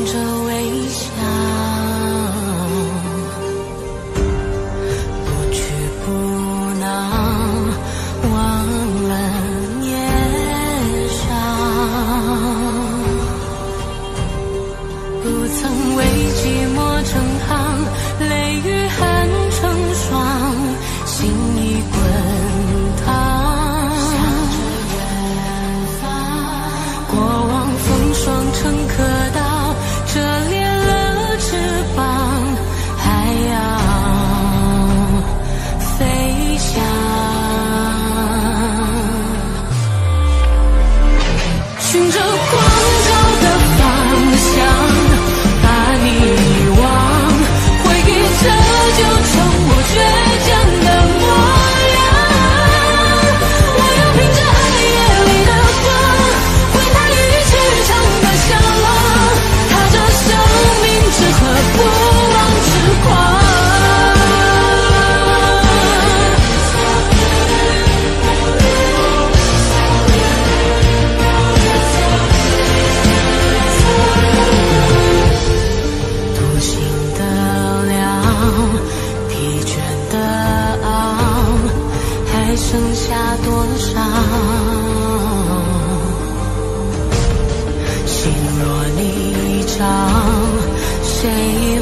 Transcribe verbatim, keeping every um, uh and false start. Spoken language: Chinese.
着微笑，不屈不挠，忘了年少，不曾为寂寞成行，泪与汗成霜，心已滚烫，向着远方，过往风霜成刻刀，折裂了翅膀，还要飞翔，循着光照的方向，把你遗忘，回忆这就成我倔强的模样。我要凭着黑夜里的光，回答与驰骋的向往，踏着生命之河，不忘痴狂。独行的了，疲倦的熬，还剩下多少？心若你找，谁